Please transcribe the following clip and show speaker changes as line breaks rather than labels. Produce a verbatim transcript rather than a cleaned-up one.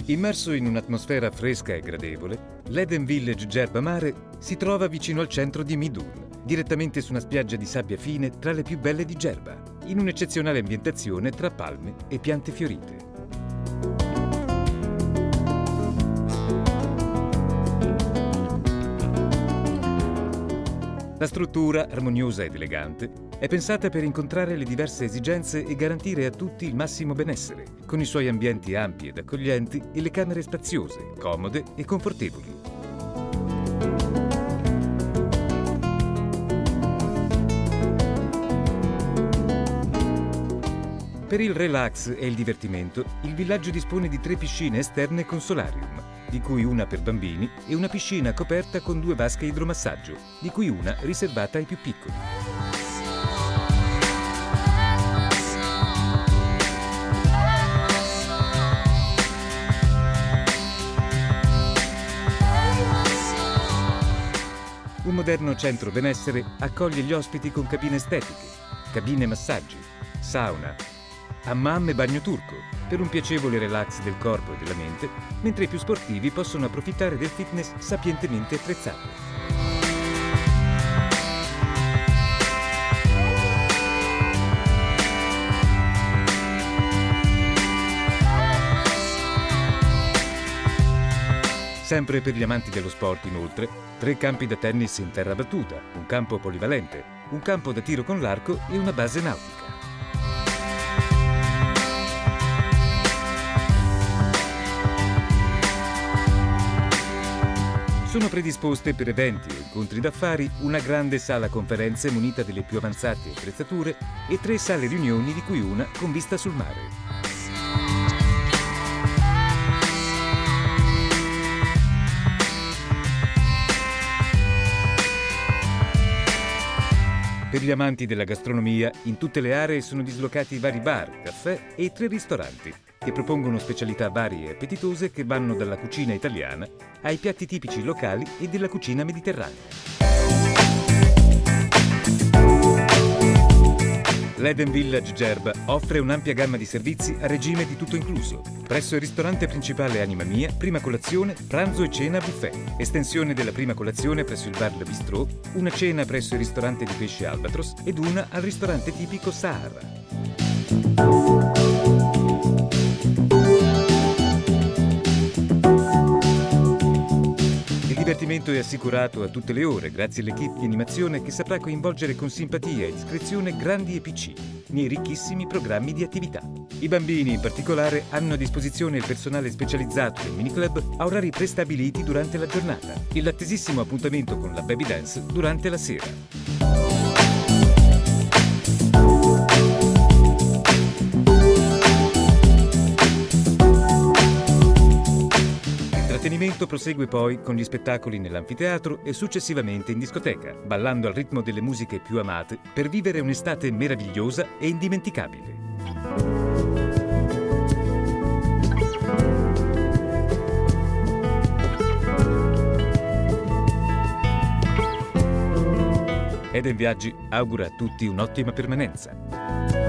Immerso in un'atmosfera fresca e gradevole, l'Eden Village Gerba Mare si trova vicino al centro di Midun, direttamente su una spiaggia di sabbia fine tra le più belle di Gerba, in un'eccezionale ambientazione tra palme e piante fiorite. La struttura, armoniosa ed elegante, è pensata per incontrare le diverse esigenze e garantire a tutti il massimo benessere, con i suoi ambienti ampi ed accoglienti e le camere spaziose, comode e confortevoli. Per il relax e il divertimento, il villaggio dispone di tre piscine esterne con solarium, di cui una per bambini e una piscina coperta con due vasche idromassaggio, di cui una riservata ai più piccoli. Un moderno centro benessere accoglie gli ospiti con cabine estetiche, cabine massaggi, sauna, hammam e bagno turco, per un piacevole relax del corpo e della mente, mentre i più sportivi possono approfittare del fitness sapientemente attrezzato. Sempre per gli amanti dello sport, inoltre, tre campi da tennis in terra battuta, un campo polivalente, un campo da tiro con l'arco e una base nautica. Sono predisposte per eventi o incontri d'affari una grande sala conferenze munita delle più avanzate attrezzature e tre sale riunioni, di cui una con vista sul mare. Per gli amanti della gastronomia, in tutte le aree sono dislocati vari bar, caffè e tre ristoranti, che propongono specialità varie e appetitose che vanno dalla cucina italiana ai piatti tipici locali e della cucina mediterranea. L'Eden Village Gerba offre un'ampia gamma di servizi a regime di tutto incluso. Presso il ristorante principale Anima Mia, prima colazione, pranzo e cena buffet. Estensione della prima colazione presso il bar Le Bistrot, una cena presso il ristorante di pesce Albatros ed una al ristorante tipico Sahara. Il divertimento è assicurato a tutte le ore grazie all'equipe di animazione che saprà coinvolgere con simpatia e discrezione grandi e piccini nei ricchissimi programmi di attività. I bambini in particolare hanno a disposizione il personale specializzato del miniclub a orari prestabiliti durante la giornata e l'attesissimo appuntamento con la baby dance durante la sera. L'intrattenimento prosegue poi con gli spettacoli nell'anfiteatro e successivamente in discoteca, ballando al ritmo delle musiche più amate per vivere un'estate meravigliosa e indimenticabile. Eden Viaggi augura a tutti un'ottima permanenza.